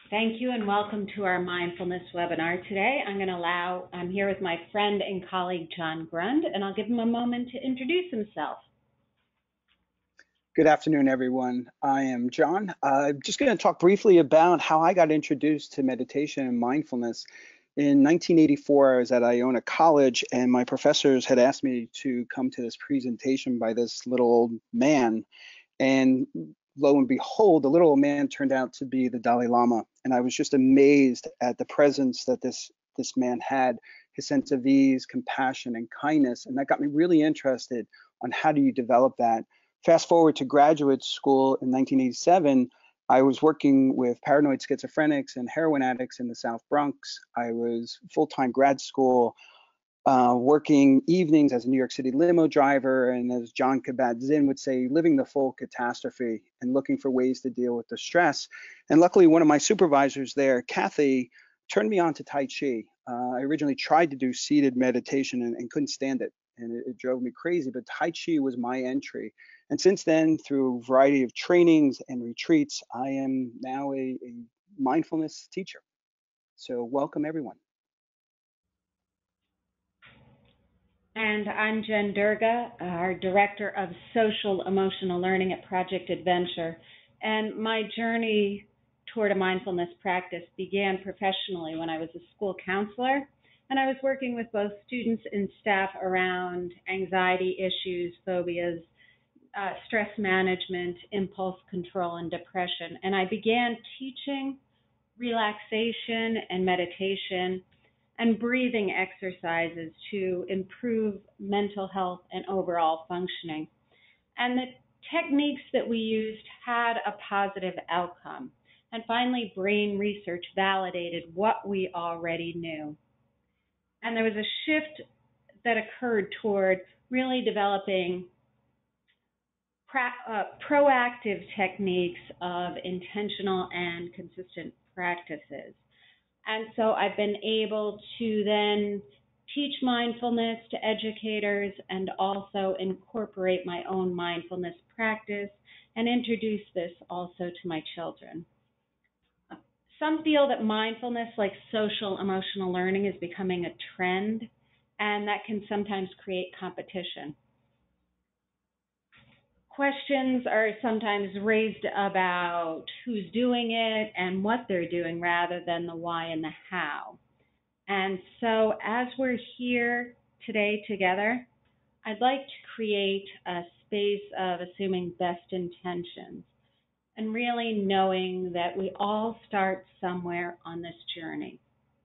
Thank you and welcome to our mindfulness webinar today. I'm here with my friend and colleague, John Grund, and I'll give him a moment to introduce himself. Good afternoon, everyone. I am John. I'm just going to talk briefly about how I got introduced to meditation and mindfulness. In 1984, I was at Iona College, and my professors had asked me to come to this presentation by this little old man. And lo and behold, the little old man turned out to be the Dalai Lama. And I was just amazed at the presence that this man had, his sense of ease, compassion, and kindness. And that got me really interested on how do you develop that. Fast forward to graduate school in 1987, I was working with paranoid schizophrenics and heroin addicts in the South Bronx. I was full-time grad school, working evenings as a New York City limo driver, and as John Kabat-Zinn would say, living the full catastrophe and looking for ways to deal with the stress. And luckily, one of my supervisors there, Kathy, turned me on to Tai Chi. I originally tried to do seated meditation and couldn't stand it, and it drove me crazy, but Tai Chi was my entry. And since then, through a variety of trainings and retreats, I am now a mindfulness teacher. So welcome, everyone. And I'm Jen Durga, our Director of Social Emotional Learning at Project Adventure. And my journey toward a mindfulness practice began professionally when I was a school counselor, and I was working with both students and staff around anxiety issues, phobias, stress management, impulse control, and depression. And I began teaching relaxation and meditation and breathing exercises to improve mental health and overall functioning. And the techniques that we used had a positive outcome. And finally, brain research validated what we already knew. And there was a shift that occurred toward really developing proactive techniques of intentional and consistent practices. And so I've been able to then teach mindfulness to educators and also incorporate my own mindfulness practice and introduce this also to my children. Some feel that mindfulness, like social emotional learning, is becoming a trend, and that can sometimes create competition. Questions are sometimes raised about who's doing it and what they're doing rather than the why and the how. And so as we're here today together, I'd like to create a space of assuming best intentions and really knowing that we all start somewhere on this journey.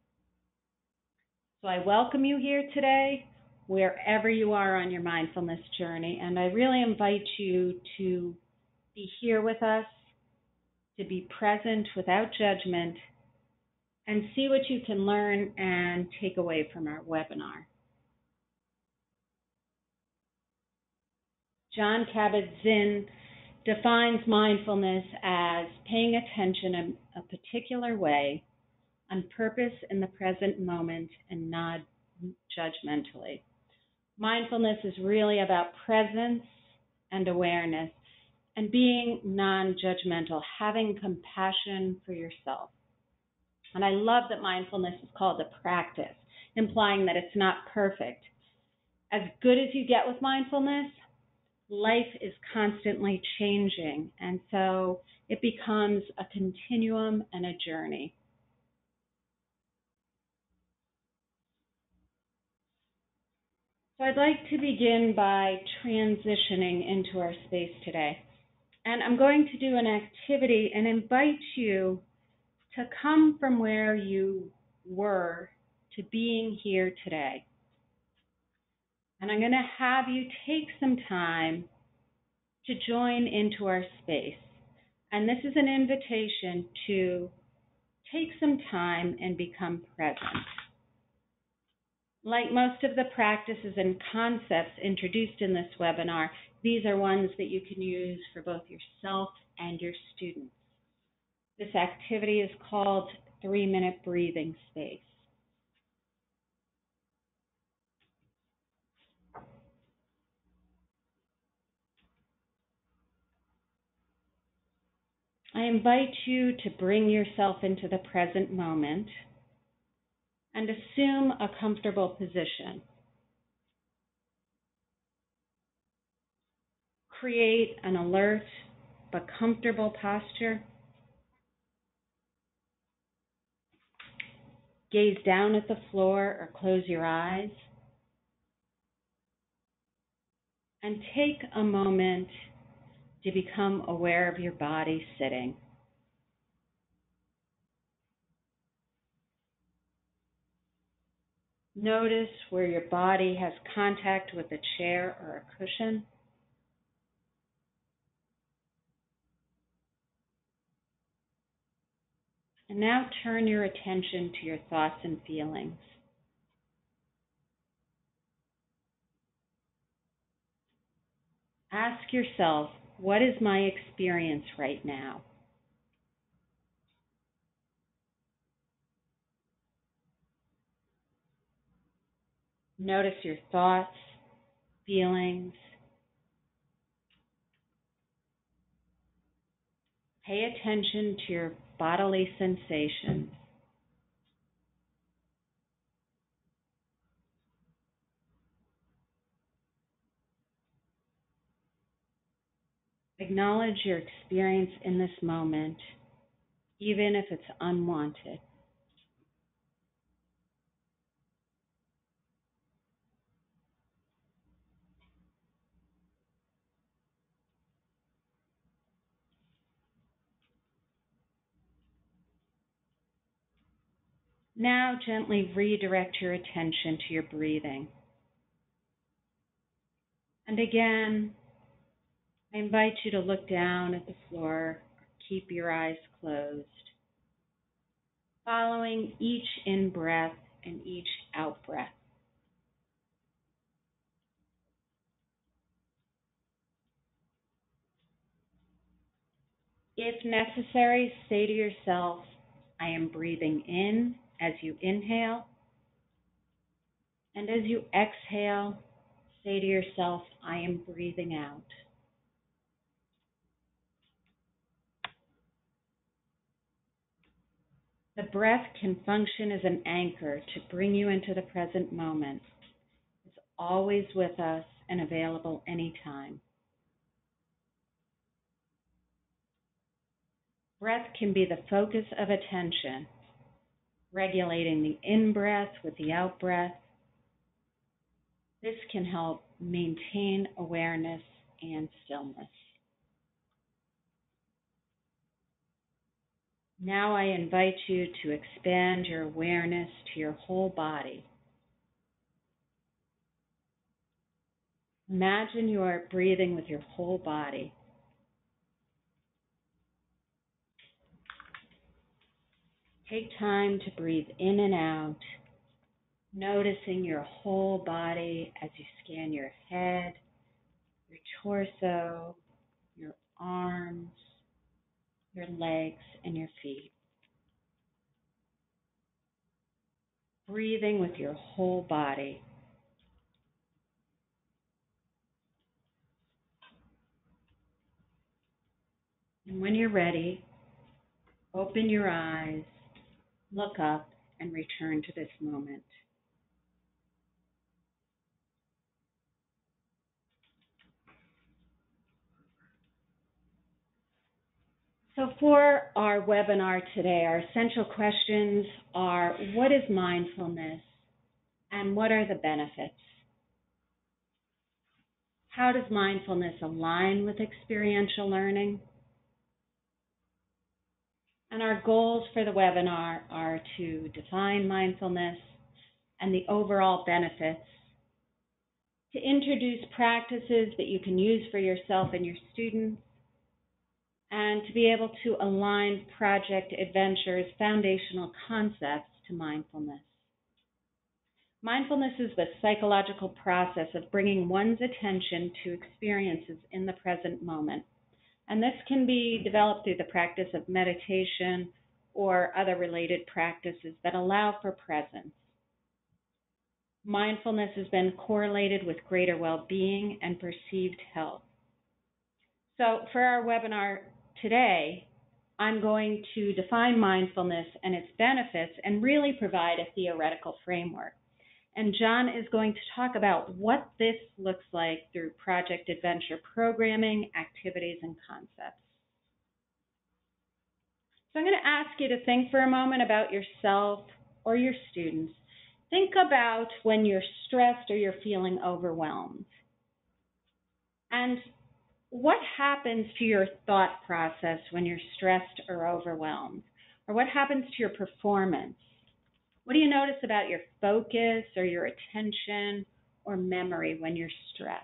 So I welcome you here today, wherever you are on your mindfulness journey, and I really invite you to be here with us, to be present without judgment, and see what you can learn and take away from our webinar. John Kabat-Zinn defines mindfulness as paying attention in a particular way, on purpose in the present moment, and not judgmentally. Mindfulness is really about presence and awareness and being non-judgmental, having compassion for yourself. And I love that mindfulness is called a practice, implying that it's not perfect. As good as you get with mindfulness, life is constantly changing, and so it becomes a continuum and a journey. So I'd like to begin by transitioning into our space today. And I'm going to do an activity and invite you to come from where you were to being here today. And I'm going to have you take some time to join into our space. And this is an invitation to take some time and become present. Like most of the practices and concepts introduced in this webinar, these are ones that you can use for both yourself and your students. This activity is called 3-minute breathing space. I invite you to bring yourself into the present moment and assume a comfortable position. Create an alert but comfortable posture. Gaze down at the floor or close your eyes. And take a moment to become aware of your body sitting. Notice where your body has contact with a chair or a cushion. And now turn your attention to your thoughts and feelings. Ask yourself, what is my experience right now? Notice your thoughts, feelings. Pay attention to your bodily sensations. Acknowledge your experience in this moment, even if it's unwanted. Now gently redirect your attention to your breathing. And again, I invite you to look down at the floor, keep your eyes closed, following each in-breath and each out-breath. If necessary, say to yourself, I am breathing in as you inhale, and as you exhale, say to yourself, I am breathing out. The breath can function as an anchor to bring you into the present moment. It's always with us and available anytime. Breath can be the focus of attention, regulating the in-breath with the out-breath. This can help maintain awareness and stillness. Now I invite you to expand your awareness to your whole body. Imagine you are breathing with your whole body. Take time to breathe in and out, noticing your whole body as you scan your head, your torso, your arms, your legs, and your feet. Breathing with your whole body. And when you're ready, open your eyes, look up, and return to this moment. So for our webinar today, our essential questions are, what is mindfulness and what are the benefits? How does mindfulness align with experiential learning? And our goals for the webinar are to define mindfulness and the overall benefits, to introduce practices that you can use for yourself and your students, and to be able to align Project Adventure's foundational concepts to mindfulness. Mindfulness is the psychological process of bringing one's attention to experiences in the present moment. And this can be developed through the practice of meditation or other related practices that allow for presence. Mindfulness has been correlated with greater well-being and perceived health. So for our webinar today, I'm going to define mindfulness and its benefits and really provide a theoretical framework. And John is going to talk about what this looks like through Project Adventure programming, activities, and concepts. So I'm going to ask you to think for a moment about yourself or your students. Think about when you're stressed or you're feeling overwhelmed. And what happens to your thought process when you're stressed or overwhelmed? Or what happens to your performance? What do you notice about your focus or your attention or memory when you're stressed?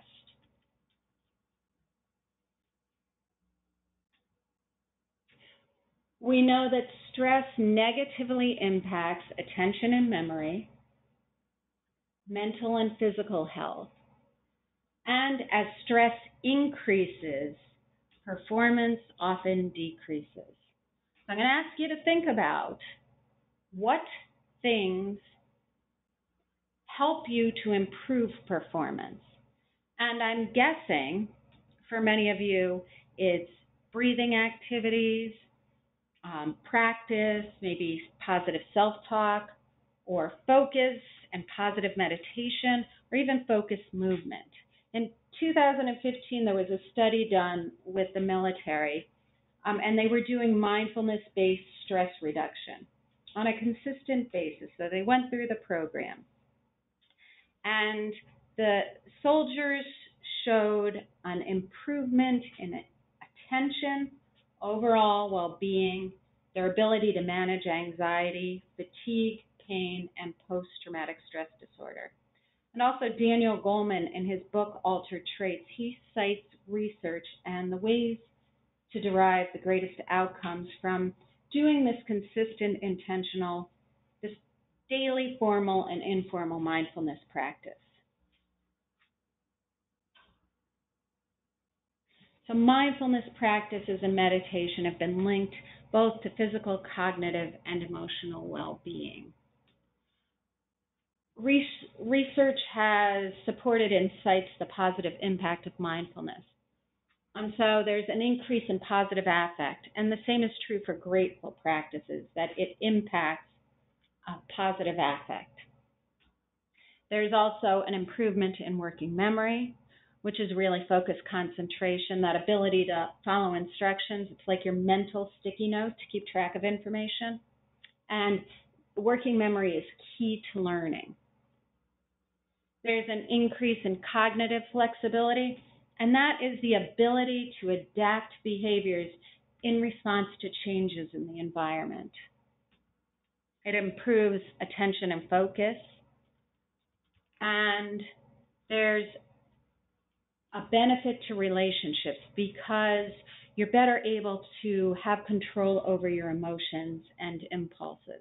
We know that stress negatively impacts attention and memory, mental and physical health, and as stress increases, performance often decreases. So I'm going to ask you to think about what things help you to improve performance. And I'm guessing for many of you, it's breathing activities, practice, maybe positive self-talk, or focus and positive meditation, or even focused movement. In 2015, there was a study done with the military, and they were doing mindfulness-based stress reduction on a consistent basis. So they went through the program. And the soldiers showed an improvement in attention, overall well-being, their ability to manage anxiety, fatigue, pain, and post-traumatic stress disorder. And also Daniel Goleman, in his book Altered Traits, he cites research and the ways to derive the greatest outcomes from doing this consistent, intentional, this daily formal and informal mindfulness practice. So mindfulness practices and meditation have been linked both to physical, cognitive, and emotional well-being. Research has supported and cites the positive impact of mindfulness. And so there's an increase in positive affect, and the same is true for grateful practices, that it impacts positive affect. There's also an improvement in working memory, which is really focused concentration, that ability to follow instructions. It's like your mental sticky note to keep track of information. And working memory is key to learning. There's an increase in cognitive flexibility, and that is the ability to adapt behaviors in response to changes in the environment. It improves attention and focus, and there's a benefit to relationships because you're better able to have control over your emotions and impulses.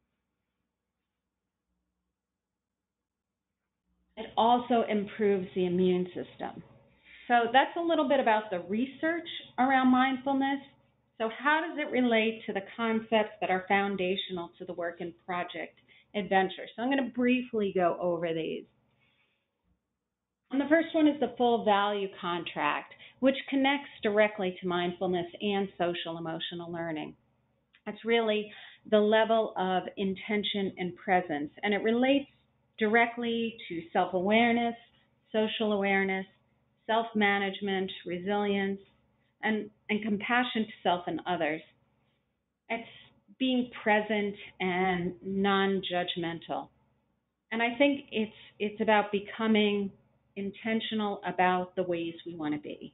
It also improves the immune system. So that's a little bit about the research around mindfulness. So how does it relate to the concepts that are foundational to the work in Project Adventure? So I'm going to briefly go over these. And the first one is the full value contract, which connects directly to mindfulness and social emotional learning. It's really the level of intention and presence, and it relates directly to self-awareness, social awareness, self-management, resilience, and compassion to self and others. It's being present and non-judgmental. And I think it's about becoming intentional about the ways we want to be.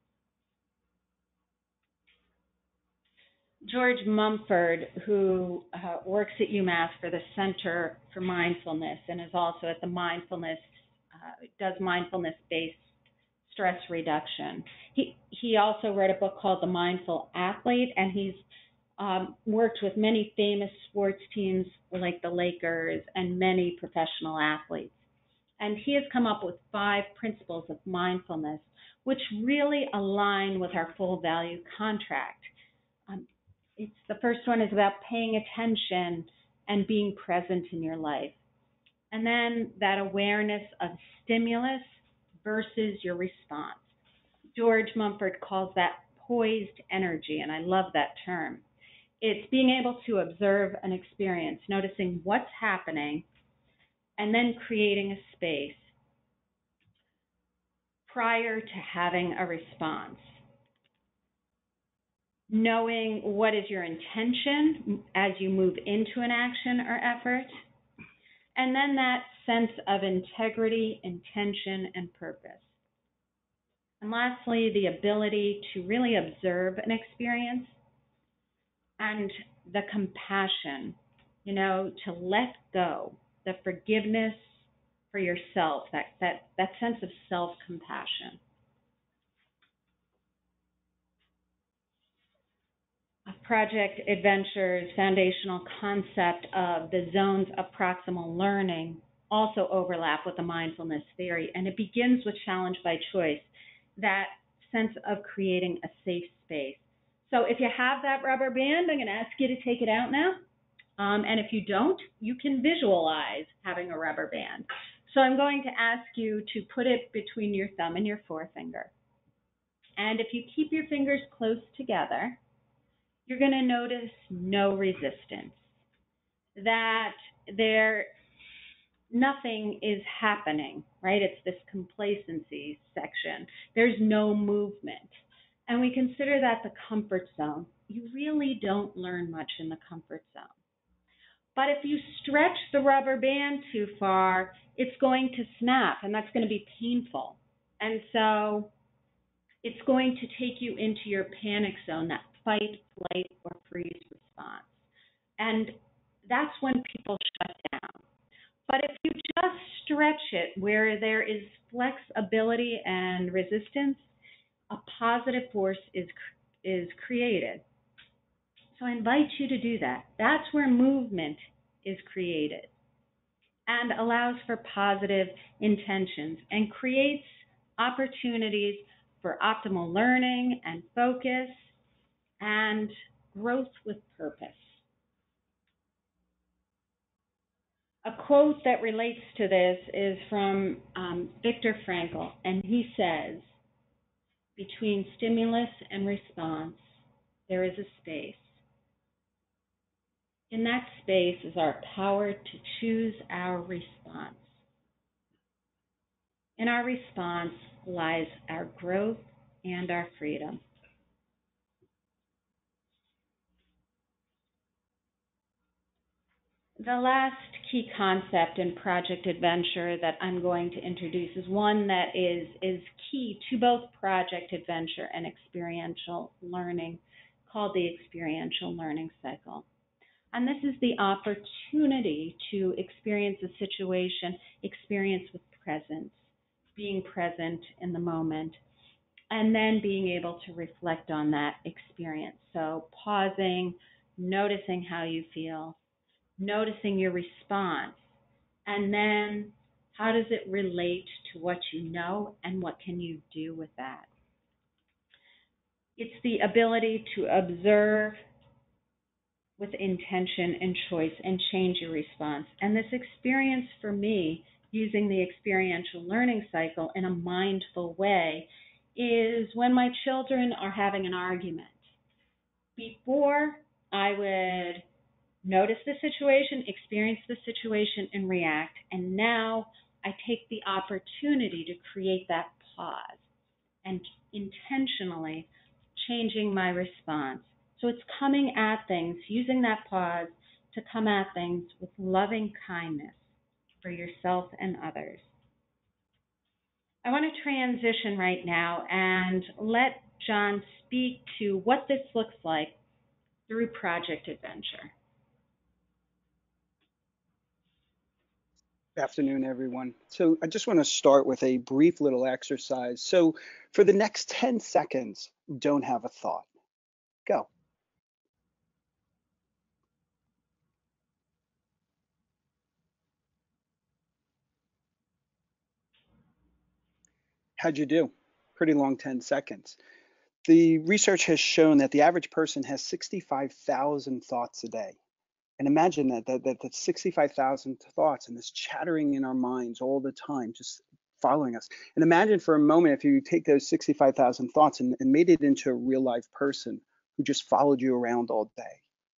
George Mumford, who works at UMass for the Center for Mindfulness and is also at the does mindfulness-based stress reduction. He also wrote a book called The Mindful Athlete, and he's worked with many famous sports teams like the Lakers and many professional athletes. And he has come up with 5 principles of mindfulness, which really align with our full value contract. The first one is about paying attention and being present in your life. And then that awareness of stimulus versus your response. George Mumford calls that poised energy, and I love that term. It's being able to observe an experience, noticing what's happening, and then creating a space prior to having a response. Knowing what is your intention as you move into an action or effort, and then that sense of integrity, intention, and purpose. And lastly, the ability to really observe an experience and the compassion, to let go, the forgiveness for yourself, that sense of self-compassion. Project Adventure's foundational concept of the zones of proximal learning also overlap with the mindfulness theory, and it begins with challenge by choice, that sense of creating a safe space. So if you have that rubber band, I'm going to ask you to take it out now. And if you don't, you can visualize having a rubber band. So I'm going to ask you to put it between your thumb and your forefinger. And if you keep your fingers close together, you're going to notice no resistance, that nothing is happening, right? It's this complacency section. There's no movement. And we consider that the comfort zone. You really don't learn much in the comfort zone. But if you stretch the rubber band too far, it's going to snap, and that's going to be painful. And so it's going to take you into your panic zone, that fight, flight, or freeze response. And that's when people shut down. But if you just stretch it where there is flexibility and resistance, a positive force is created. So I invite you to do that. That's where movement is created and allows for positive intentions and creates opportunities for optimal learning and focus and growth with purpose. A quote that relates to this is from Viktor Frankl, and he says, "Between stimulus and response, there is a space. In that space is our power to choose our response. In our response lies our growth and our freedom." The last key concept in Project Adventure that I'm going to introduce is one that is key to both Project Adventure and experiential learning, called the experiential learning cycle. And this is the opportunity to experience a situation, experience with presence, being present in the moment, and then being able to reflect on that experience. So pausing, noticing how you feel, noticing your response, and then how does it relate to what you know and what can you do with that? It's the ability to observe with intention and choice and change your response. And this experience for me, using the experiential learning cycle in a mindful way, is when my children are having an argument. Before, I would notice the situation, experience the situation, and react. And now I take the opportunity to create that pause and intentionally changing my response. So it's coming at things, using that pause to come at things with loving kindness for yourself and others. I want to transition right now and let John speak to what this looks like through Project Adventure. Good afternoon, everyone. So I just want to start with a brief little exercise. So for the next 10 seconds, don't have a thought. Go. How'd you do? Pretty long 10 seconds. The research has shown that the average person has 65,000 thoughts a day. And imagine that's 65,000 thoughts and this chattering in our minds all the time, just following us. And imagine for a moment if you take those 65,000 thoughts and made it into a real life person who just followed you around all day.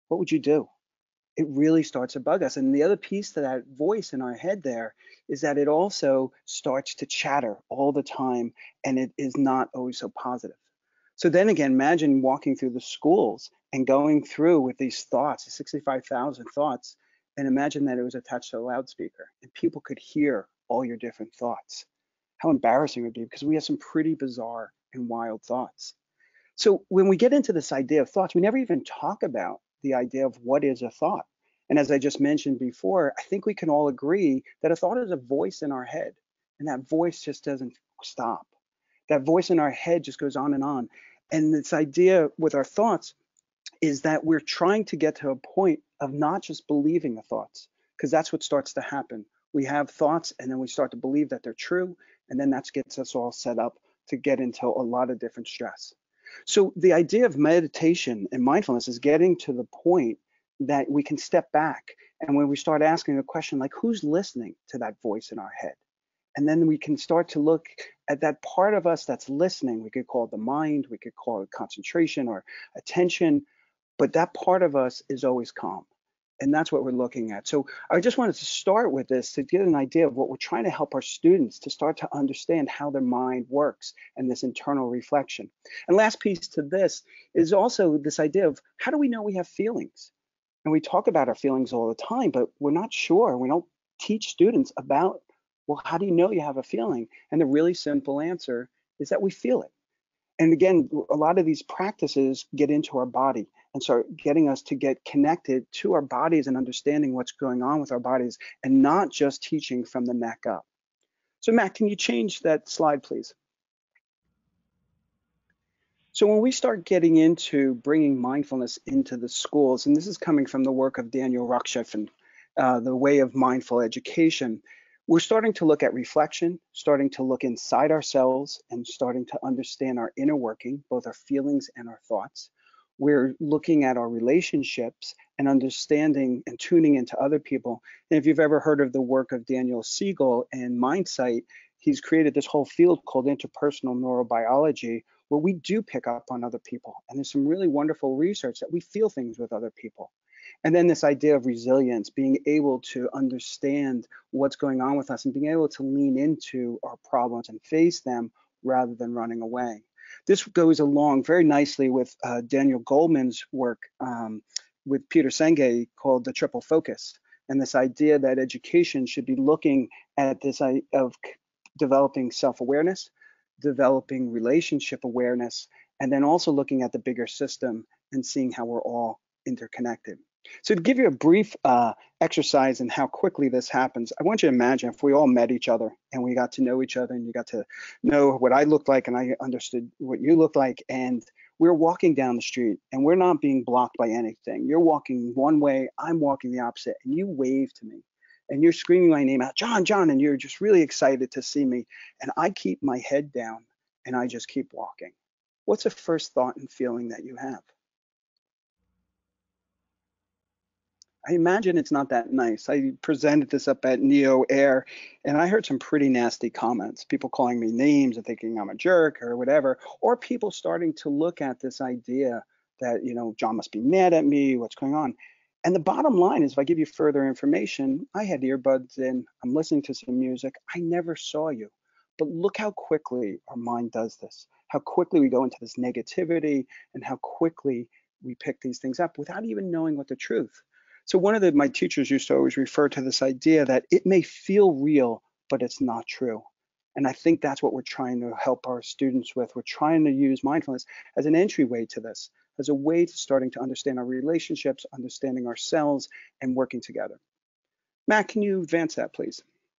what would you do? It really starts to bug us. And the other piece to that voice in our head there is that it also starts to chatter all the time, and it is not always so positive. So then again, imagine walking through the schools and going through with these thoughts, 65,000 thoughts, and imagine that it was attached to a loudspeaker and people could hear all your different thoughts. How embarrassing it would be, because we have some pretty bizarre and wild thoughts. So when we get into this idea of thoughts, we never even talk about the idea of what is a thought. And as I just mentioned before, I think we can all agree that a thought is a voice in our head, and that voice just doesn't stop. That voice in our head just goes on and on. And this idea with our thoughts is that we're trying to get to a point of not just believing the thoughts, because that's what starts to happen. We have thoughts and then we start to believe that they're true, and then that gets us all set up to get into a lot of different stress. So the idea of meditation and mindfulness is getting to the point that we can step back, and when we start asking a question like, who's listening to that voice in our head? And then we can start to look at that part of us that's listening. We could call it the mind, we could call it concentration or attention, but that part of us is always calm. And that's what we're looking at. So I just wanted to start with this to get an idea of what we're trying to help our students to start to understand how their mind works and this internal reflection. And last piece to this is also this idea of, how do we know we have feelings? And we talk about our feelings all the time, but we're not sure. We don't teach students about, well, how do you know you have a feeling? And the really simple answer is that we feel it. And again, a lot of these practices get into our body and start getting us to get connected to our bodies and understanding what's going on with our bodies, and not just teaching from the neck up. So Matt, can you change that slide, please? So when we start getting into bringing mindfulness into the schools, and this is coming from the work of Daniel Ruckcheff and the way of mindful education, we're starting to look at reflection, starting to look inside ourselves, and starting to understand our inner working, both our feelings and our thoughts. We're looking at our relationships and understanding and tuning into other people. And if you've ever heard of the work of Daniel Siegel and Mindsight, he's created this whole field called interpersonal neurobiology, where we do pick up on other people. And there's some really wonderful research that we feel things with other people. And then this idea of resilience, being able to understand what's going on with us and being able to lean into our problems and face them rather than running away. This goes along very nicely with Daniel Goleman's work with Peter Senge called the triple focus. And this idea that education should be looking at this of developing self-awareness, developing relationship awareness, and then also looking at the bigger system and seeing how we're all interconnected. So to give you a brief exercise in how quickly this happens, I want you to imagine if we all met each other and we got to know each other, and you got to know what I looked like and I understood what you looked like, and we're walking down the street and we're not being blocked by anything. You're walking one way, I'm walking the opposite, and you wave to me and you're screaming my name out, John, John, and you're just really excited to see me. And I keep my head down and I just keep walking. What's the first thought and feeling that you have? I imagine it's not that nice. I presented this up at Neo Air, and I heard some pretty nasty comments. People calling me names and thinking I'm a jerk or whatever, or people starting to look at this idea that, John must be mad at me, what's going on? And the bottom line is, if I give you further information, I had earbuds in, I'm listening to some music, I never saw you. But look how quickly our mind does this, how quickly we go into this negativity, and how quickly we pick these things up without even knowing what the truth. So one of my teachers used to always refer to this idea that it may feel real, but it's not true. And I think that's what we're trying to help our students with. We're trying to use mindfulness as an entryway to this, as a way to starting to understand our relationships, understanding ourselves, and working together. Matt, can you advance that, please?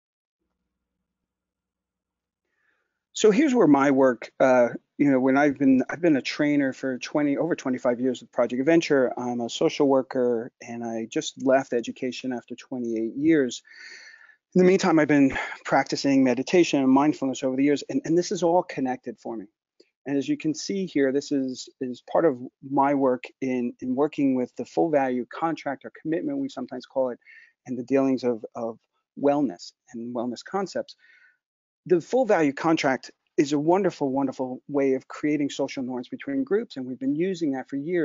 So here's where my work, when I've been a trainer for over 25 years with Project Adventure. I'm a social worker, and I just left education after 28 years. In the meantime, I've been practicing meditation and mindfulness over the years, and this is all connected for me. And as you can see here, this is part of my work in working with the full value contract or commitment, we sometimes call it, and the dealings of wellness and wellness concepts. The full value contract is a wonderful, wonderful way of creating social norms between groups, and we've been using that for years.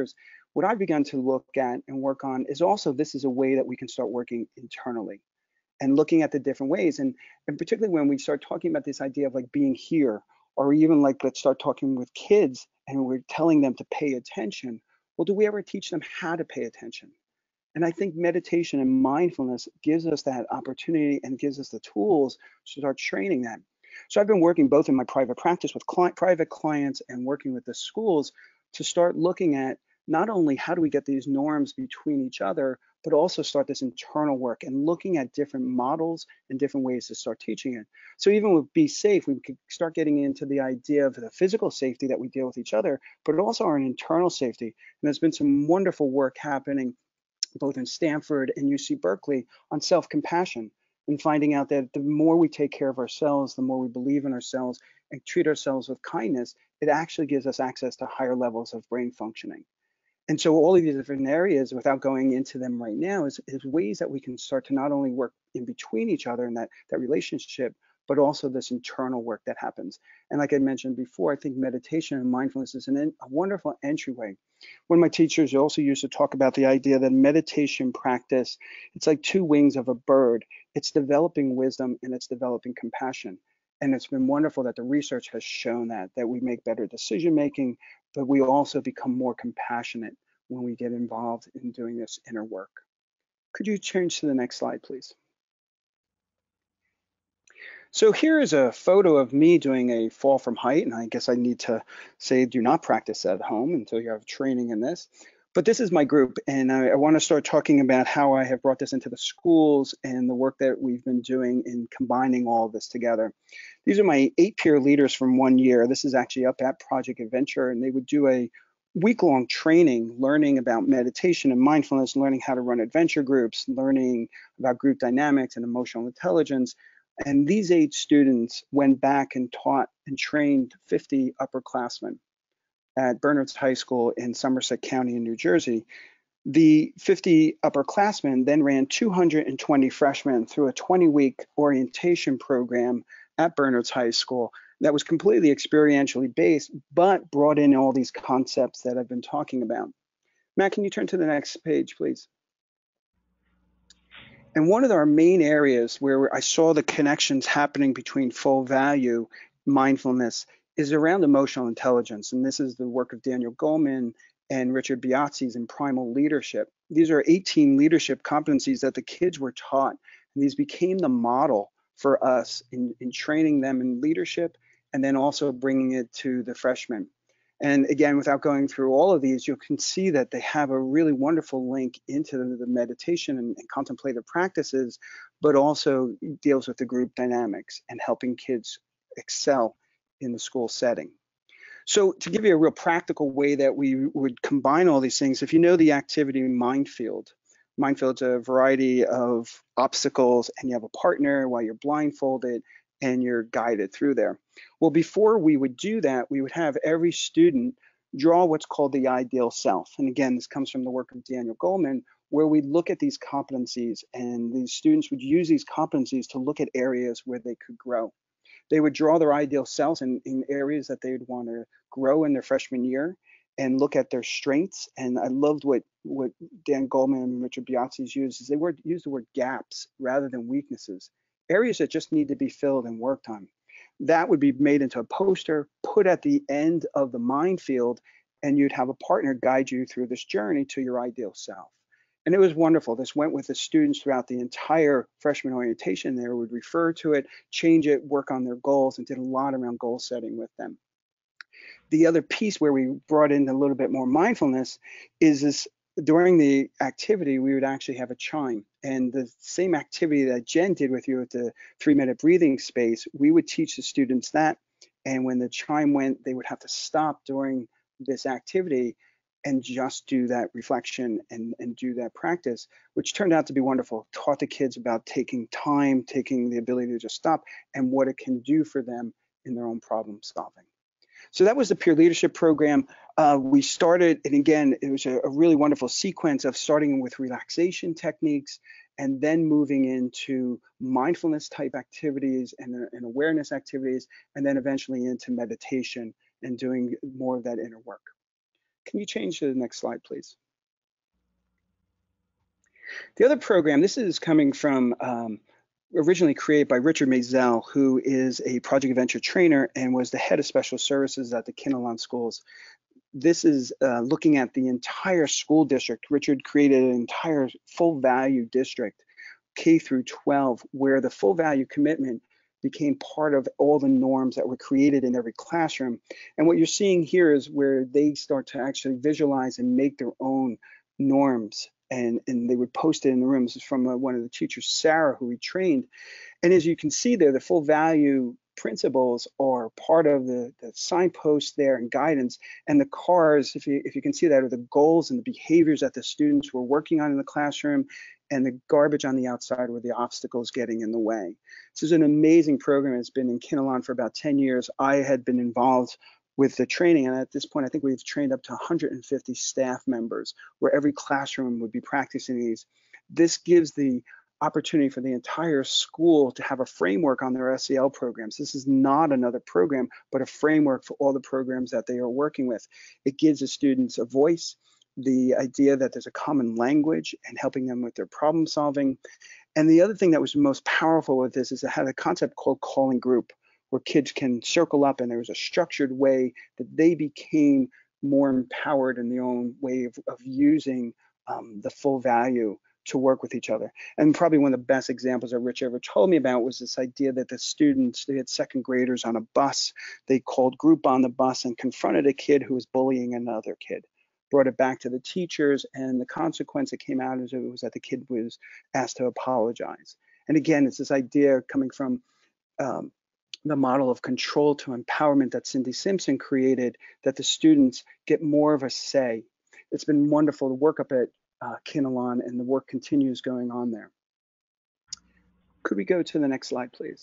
What I've begun to look at and work on is also this is a way that we can start working internally and looking at the different ways. And particularly when we start talking about this idea of like being here, or even like let's start talking with kids and we're telling them to pay attention. Well, do we ever teach them how to pay attention? And I think meditation and mindfulness gives us that opportunity and gives us the tools to start training that. So I've been working both in my private practice with private clients and working with the schools to start looking at not only how do we get these norms between each other, but also start this internal work and looking at different models and different ways to start teaching it. So even with Be Safe, we could start getting into the idea of the physical safety that we deal with each other, but also our internal safety. And there's been some wonderful work happening both in Stanford and UC Berkeley on self-compassion and finding out that the more we take care of ourselves, the more we believe in ourselves and treat ourselves with kindness, it actually gives us access to higher levels of brain functioning. And so all of these different areas, without going into them right now, is ways that we can start to not only work in between each other in that relationship, but also this internal work that happens. And like I mentioned before, I think meditation and mindfulness is a wonderful entryway. One of my teachers also used to talk about the idea that meditation practice, it's like two wings of a bird. It's developing wisdom and it's developing compassion. And it's been wonderful that the research has shown that we make better decision making, but we also become more compassionate when we get involved in doing this inner work. Could you change to the next slide, please? So here is a photo of me doing a fall from height, and I guess I need to say do not practice at home until you have training in this. But this is my group, and I want to start talking about how I have brought this into the schools and the work that we've been doing in combining all of this together. These are my 8 peer leaders from 1 year. This is actually up at Project Adventure, and they would do a week-long training learning about meditation and mindfulness, learning how to run adventure groups, learning about group dynamics and emotional intelligence. And these 8 students went back and taught and trained 50 upperclassmen at Bernard's High School in Somerset County in New Jersey. The 50 upperclassmen then ran 220 freshmen through a 20-week orientation program at Bernard's High School that was completely experientially based, but brought in all these concepts that I've been talking about. Matt, can you turn to the next page, please? And one of our main areas where I saw the connections happening between full value, mindfulness, is around emotional intelligence. And this is the work of Daniel Goleman and Richard Biazzi's in Primal Leadership. These are 18 leadership competencies that the kids were taught. And these became the model for us in training them in leadership and then also bringing it to the freshmen. And again, without going through all of these, you can see that they have a really wonderful link into the meditation and contemplative practices, but also deals with the group dynamics and helping kids excel in the school setting. So to give you a real practical way that we would combine all these things, if you know the activity Minefield, Minefield's a variety of obstacles and you have a partner while you're blindfolded and you're guided through there. Well, before we would do that, we would have every student draw what's called the ideal self. And again, this comes from the work of Daniel Goleman, where we look at these competencies and these students would use these competencies to look at areas where they could grow. They would draw their ideal selves in areas that they would want to grow in their freshman year and look at their strengths. And I loved what Dan Goleman and Richard Biazzi's used is they use the word gaps rather than weaknesses, areas that just need to be filled and worked on. That would be made into a poster, put at the end of the minefield, and you'd have a partner guide you through this journey to your ideal self. And it was wonderful. This went with the students throughout the entire freshman orientation. They would refer to it, change it, work on their goals, and did a lot around goal setting with them. The other piece where we brought in a little bit more mindfulness is this during the activity, we would actually have a chime. And the same activity that Jen did with you at the 3-minute breathing space, we would teach the students that. And when the chime went, they would have to stop during this activity and just do that reflection and do that practice, which turned out to be wonderful. Taught the kids about taking time, taking the ability to just stop, and what it can do for them in their own problem solving. So that was the peer leadership program. We started, and again, it was a really wonderful sequence of starting with relaxation techniques and then moving into mindfulness type activities and awareness activities, and then eventually into meditation and doing more of that inner work. Can you change to the next slide, please? The other program, this is coming from originally created by Richard Maisel, who is a project adventure trainer and was the head of special services at the Kinnelon schools. This is looking at the entire school district. Richard created an entire full value district, K through 12, where the full value commitment became part of all the norms that were created in every classroom. And what you're seeing here is where they start to actually visualize and make their own norms. And they would post it in the rooms. This is from one of the teachers, Sarah, who we trained. And as you can see there, the full value principles are part of the signposts there and guidance. And the cars, if you can see that, are the goals and the behaviors that the students were working on in the classroom, and the garbage on the outside were the obstacles getting in the way. This is an amazing program. It's been in Kinnelon for about 10 years. I had been involved with the training, and at this point, I think we've trained up to 150 staff members, where every classroom would be practicing these. This gives the opportunity for the entire school to have a framework on their SEL programs. This is not another program, but a framework for all the programs that they are working with. It gives the students a voice, the idea that there's a common language, and helping them with their problem solving. And the other thing that was most powerful with this is it had a concept called calling group, where kids can circle up, and there was a structured way that they became more empowered in their own way of using the full value to work with each other. And probably one of the best examples that Rich ever told me about was this idea that the students, they had second graders on a bus. They called group on the bus and confronted a kid who was bullying another kid, brought it back to the teachers, and the consequence that came out is it was that the kid was asked to apologize. And again, it's this idea coming from um, the model of control to empowerment that Cindy Simpson created, that the students get more of a say. It's been wonderful to work up at Kinnelon, and the work continues going on there. Could we go to the next slide, please?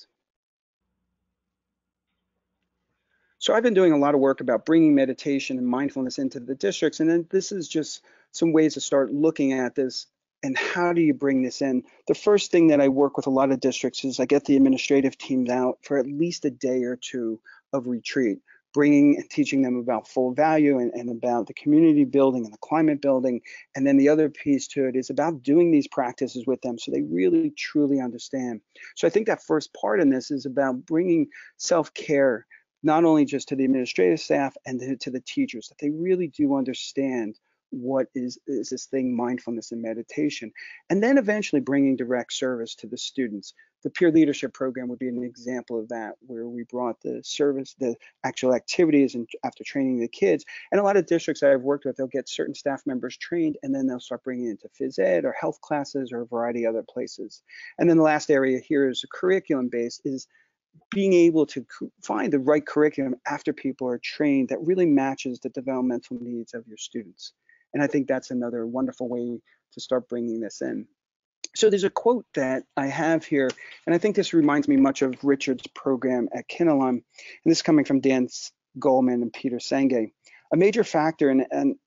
So I've been doing a lot of work about bringing meditation and mindfulness into the districts, and then this is just some ways to start looking at this and how do you bring this in. The first thing that I work with a lot of districts is I get the administrative teams out for at least a day or two of retreat, bringing and teaching them about full value and about the community building and the climate building. And then the other piece to it is about doing these practices with them so they really truly understand. So I think that first part in this is about bringing self-care not only just to the administrative staff and to the teachers, that they really do understand what is this thing, mindfulness and meditation, and then eventually bringing direct service to the students. The peer leadership program would be an example of that, where we brought the service, the actual activities, and after training the kids. And a lot of districts that I've worked with, they'll get certain staff members trained, and then they'll start bringing it into phys ed or health classes or a variety of other places. And then the last area here is curriculum based, is being able to find the right curriculum after people are trained that really matches the developmental needs of your students. And I think that's another wonderful way to start bringing this in. So there's a quote that I have here, and I think this reminds me much of Richard's program at Kinnelon, and this is coming from Dan Goldman and Peter Senge. A major factor in an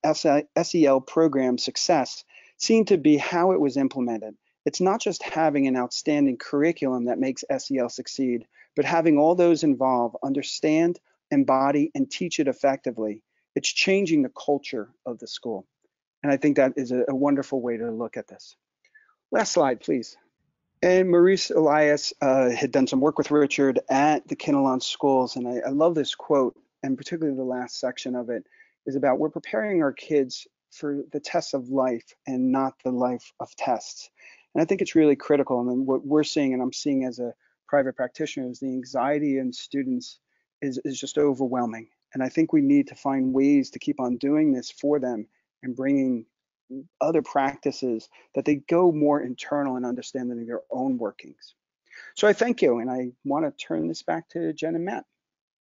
SEL program success seemed to be how it was implemented. It's not just having an outstanding curriculum that makes SEL succeed, but having all those involved understand, embody, and teach it effectively. It's changing the culture of the school. And I think that is a wonderful way to look at this. Last slide, please. And Maurice Elias had done some work with Richard at the Kinnelon schools, and I love this quote, and particularly the last section of it is about we're preparing our kids for the tests of life and not the life of tests. And I think it's really critical. And what we're seeing, and I'm seeing as a private practitioner, is the anxiety in students is just overwhelming. And I think we need to find ways to keep on doing this for them and bringing other practices that they go more internal and understanding their own workings. So I thank you, and I want to turn this back to Jen and Matt.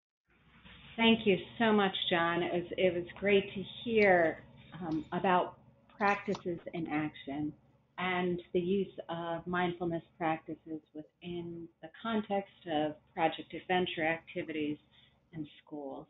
Thank you so much, John. It was great to hear about practices in action and the use of mindfulness practices within the context of project adventure activities in schools.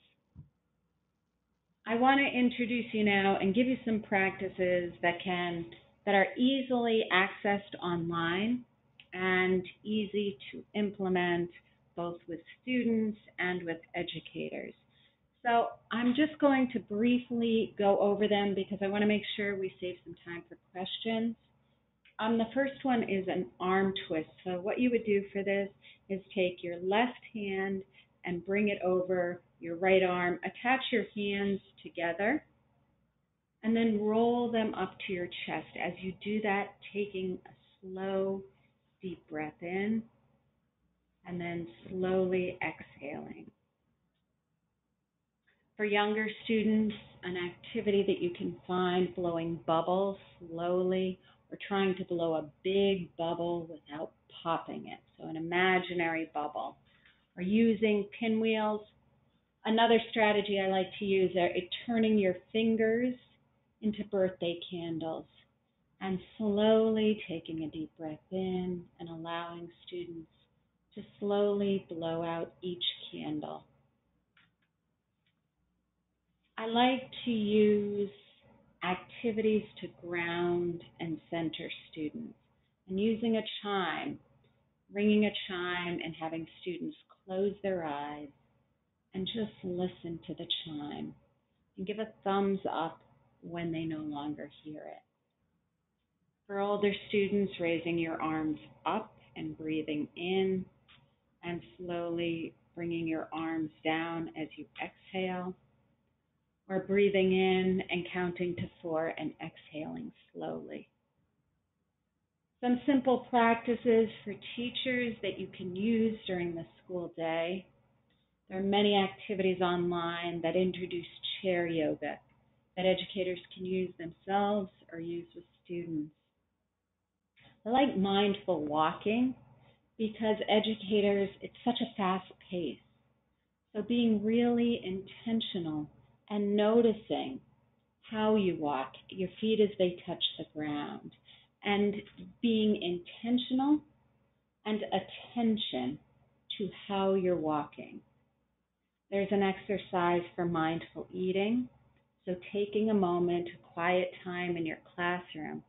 I want to introduce you now and give you some practices that are easily accessed online and easy to implement both with students and with educators. So I'm just going to briefly go over them because I want to make sure we save some time for questions. The first one is an arm twist. So what you would do for this is take your left hand and bring it over your right arm, attach your hands together, and then roll them up to your chest. As you do that, taking a slow, deep breath in, and then slowly exhaling. For younger students, an activity that you can find, blowing bubbles slowly or trying to blow a big bubble without popping it. So an imaginary bubble. Or using pinwheels. Another strategy I like to use is turning your fingers into birthday candles and slowly taking a deep breath in and allowing students to slowly blow out each candle. I like to use activities to ground and center students, and using a chime, ringing a chime and having students close their eyes and just listen to the chime and give a thumbs up when they no longer hear it. For older students, raising your arms up and breathing in and slowly bringing your arms down as you exhale, or breathing in and counting to 4 and exhaling slowly. Some simple practices for teachers that you can use during the school day. There are many activities online that introduce chair yoga that educators can use themselves or use with students. I like mindful walking because educators, it's such a fast pace. So being really intentional and noticing how you walk, your feet as they touch the ground, and being intentional and attention to how you're walking. There's an exercise for mindful eating, so taking a moment, a quiet time in your classroom,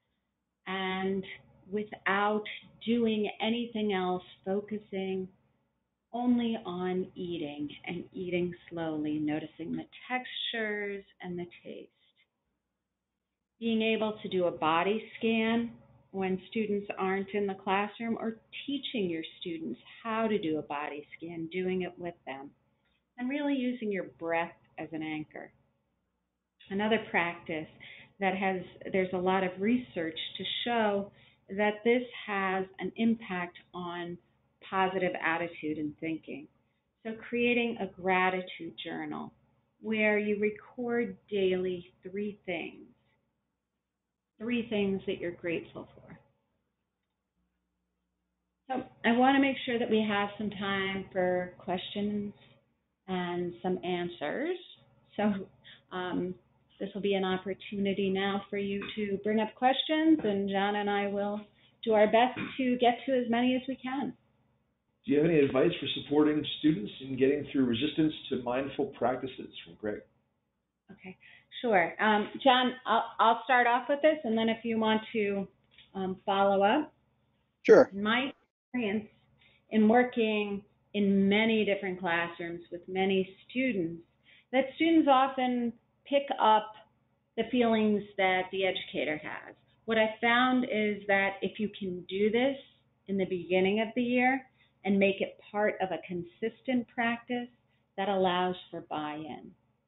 and without doing anything else, focusing only on eating and eating slowly, noticing the textures and the taste. Being able to do a body scan when students aren't in the classroom, or teaching your students how to do a body scan, doing it with them, and really using your breath as an anchor. Another practice that there's a lot of research to show that this has an impact on positive attitude and thinking. So creating a gratitude journal where you record daily three things that you're grateful for. So I want to make sure that we have some time for questions and some answers. So this will be an opportunity now for you to bring up questions, and John and I will do our best to get to as many as we can. Do you have any advice for supporting students in getting through resistance to mindful practices? From Greg. Okay, sure. John, I'll start off with this, and then if you want to follow up. Sure. In my experience in working in many different classrooms with many students, that students often pick up the feelings that the educator has. What I found is that if you can do this in the beginning of the year and make it part of a consistent practice, that allows for buy-in.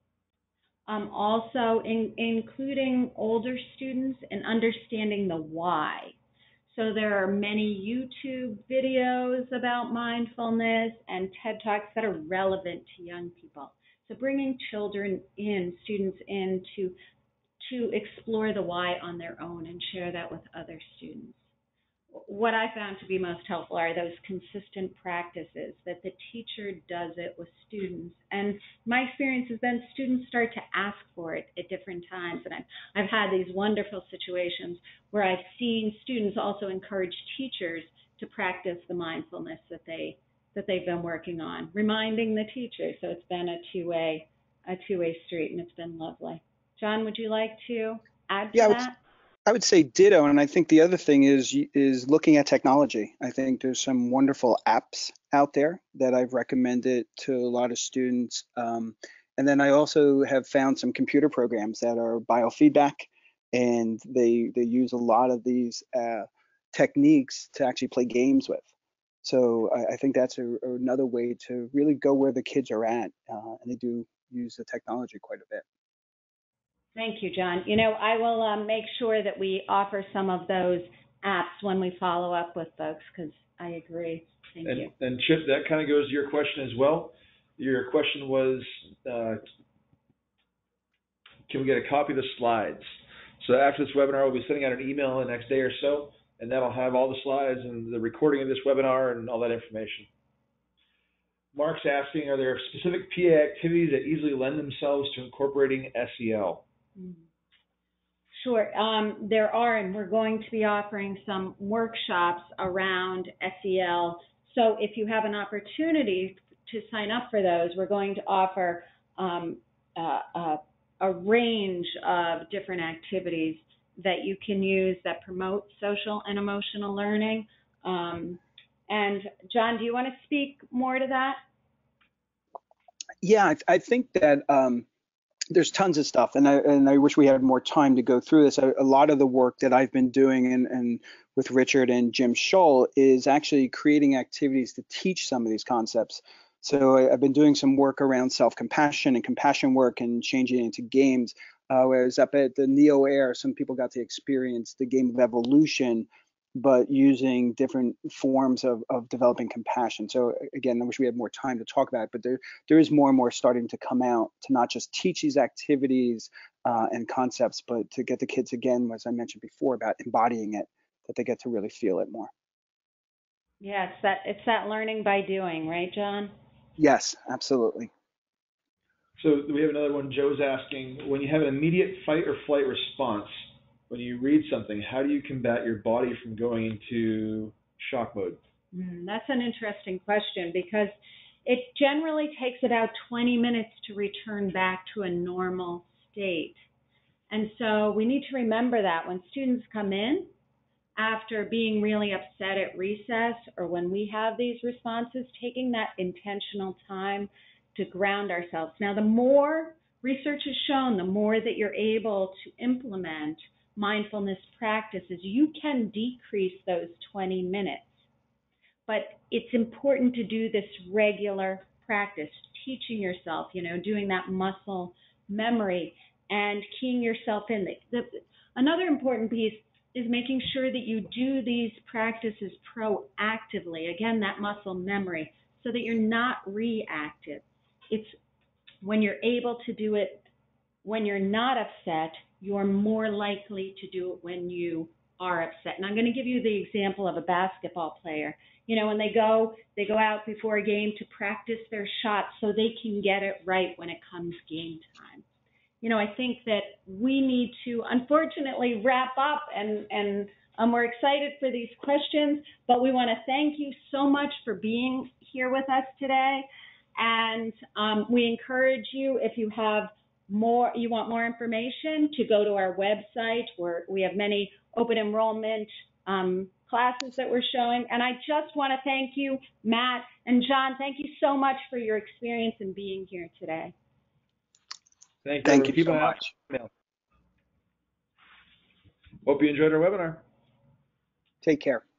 Also, including older students and understanding the why. So there are many YouTube videos about mindfulness and TED Talks that are relevant to young people. So bringing children in, students in to explore the why on their own and share that with other students. What I found to be most helpful are those consistent practices that the teacher does it with students. And my experience has been students start to ask for it at different times. And I've had these wonderful situations where I've seen students also encourage teachers to practice the mindfulness that they've been working on, reminding the teacher. So it's been a two-way street, and it's been lovely. John, would you like to add to Yeah, that? I would say ditto. And I think the other thing is looking at technology. I think there's some wonderful apps out there that I've recommended to a lot of students. And then I also have found some computer programs that are biofeedback, and they use a lot of these techniques to actually play games with. So I think that's another way to really go where the kids are at, and they do use the technology quite a bit. Thank you, John. I will make sure that we offer some of those apps when we follow up with folks because I agree. Thank you. And Chip, that kind of goes to your question as well. Your question was, can we get a copy of the slides? So after this webinar, we'll be sending out an email the next day or so, and that'll have all the slides and the recording of this webinar and all that information. Mark's asking, are there specific PA activities that easily lend themselves to incorporating SEL? Sure, there are, and we're going to be offering some workshops around SEL. So if you have an opportunity to sign up for those, we're going to offer a range of different activities that you can use that promote social and emotional learning. And John, do you want to speak more to that? Yeah, I think that there's tons of stuff, and I wish we had more time to go through this. A lot of the work that I've been doing and with Richard and Jim Scholl is actually creating activities to teach some of these concepts. So I've been doing some work around self-compassion and compassion work and changing it into games. Whereas up at the Neo Air, some people got to experience the game of evolution, but using different forms of developing compassion. So again, I wish we had more time to talk about it, but there is more and more starting to come out to not just teach these activities and concepts, but to get the kids, again, as I mentioned before, about embodying it, that they get to really feel it more. Yeah, it's that learning by doing, right, John? Yes, absolutely. So we have another one. Joe's asking, when you have an immediate fight or flight response, when you read something, how do you combat your body from going into shock mode? That's an interesting question because it generally takes about 20 minutes to return back to a normal state. And so we need to remember that when students come in after being really upset at recess or when we have these responses, taking that intentional time to ground ourselves. Now, the more research has shown, the more that you're able to implement mindfulness practices, you can decrease those 20 minutes. But it's important to do this regular practice, teaching yourself, doing that muscle memory and keying yourself in. Another important piece is making sure that you do these practices proactively. Again, that muscle memory, so that you're not reactive. It's when you're able to do it when you're not upset, you're more likely to do it when you are upset. And I'm going to give you the example of a basketball player. When they go out before a game to practice their shots so they can get it right when it comes game time. I think that we need to, unfortunately, wrap up, and we're excited for these questions, but we want to thank you so much for being here with us today. And we encourage you, if you want more information, to go to our website where we have many open enrollment classes that we're showing. And I just want to thank you, Matt and John. Thank you so much for your experience in being here today. Thank you so much. Hope you enjoyed our webinar. Take care.